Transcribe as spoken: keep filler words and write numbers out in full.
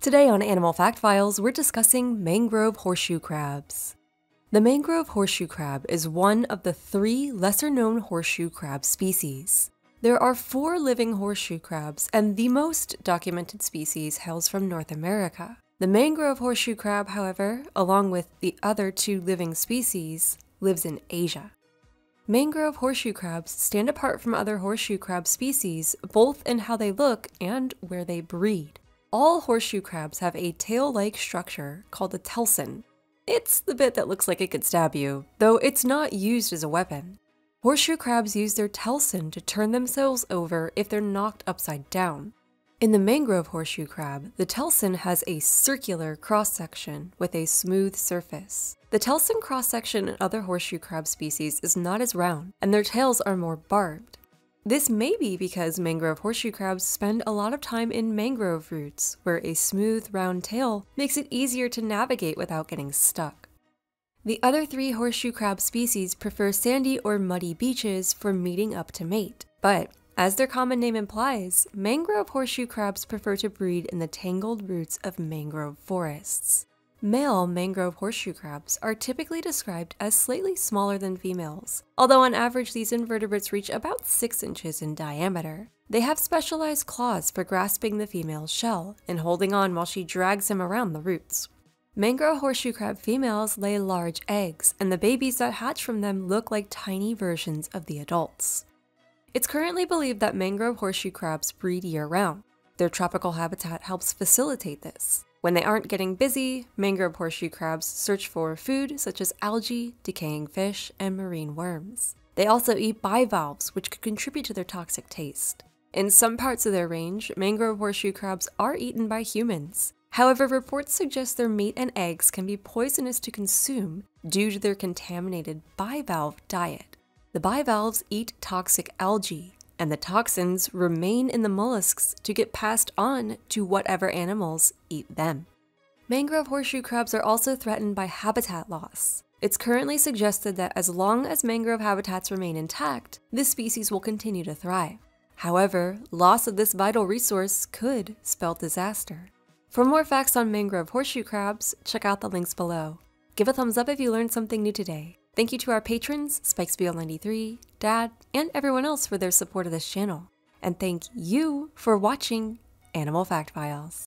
Today on Animal Fact Files, we're discussing mangrove horseshoe crabs. The mangrove horseshoe crab is one of the three lesser-known horseshoe crab species. There are four living horseshoe crabs, and the most documented species hails from North America. The mangrove horseshoe crab, however, along with the other two living species, lives in Asia. Mangrove horseshoe crabs stand apart from other horseshoe crab species, both in how they look and where they breed. All horseshoe crabs have a tail-like structure called a telson. It's the bit that looks like it could stab you, though it's not used as a weapon. Horseshoe crabs use their telson to turn themselves over if they're knocked upside down. In the mangrove horseshoe crab, the telson has a circular cross-section with a smooth surface. The telson cross-section in other horseshoe crab species is not as round, and their tails are more barbed. This may be because mangrove horseshoe crabs spend a lot of time in mangrove roots, where a smooth, round tail makes it easier to navigate without getting stuck. The other three horseshoe crab species prefer sandy or muddy beaches for meeting up to mate, but as their common name implies, mangrove horseshoe crabs prefer to breed in the tangled roots of mangrove forests. Male mangrove horseshoe crabs are typically described as slightly smaller than females, although on average these invertebrates reach about six inches in diameter. They have specialized claws for grasping the female's shell and holding on while she drags him around the roots. Mangrove horseshoe crab females lay large eggs, and the babies that hatch from them look like tiny versions of the adults. It's currently believed that mangrove horseshoe crabs breed year-round. Their tropical habitat helps facilitate this. When they aren't getting busy, mangrove horseshoe crabs search for food such as algae, decaying fish, and marine worms. They also eat bivalves, which could contribute to their toxic taste. In some parts of their range, mangrove horseshoe crabs are eaten by humans. However, reports suggest their meat and eggs can be poisonous to consume due to their contaminated bivalve diet. The bivalves eat toxic algae, and the toxins remain in the mollusks to get passed on to whatever animals eat them. Mangrove horseshoe crabs are also threatened by habitat loss. It's currently suggested that as long as mangrove habitats remain intact, this species will continue to thrive. However, loss of this vital resource could spell disaster. For more facts on mangrove horseshoe crabs, check out the links below. Give a thumbs up if you learned something new today. Thank you to our patrons, Spikespiel ninety-three, Dad, and everyone else for their support of this channel. And thank you for watching Animal Fact Files.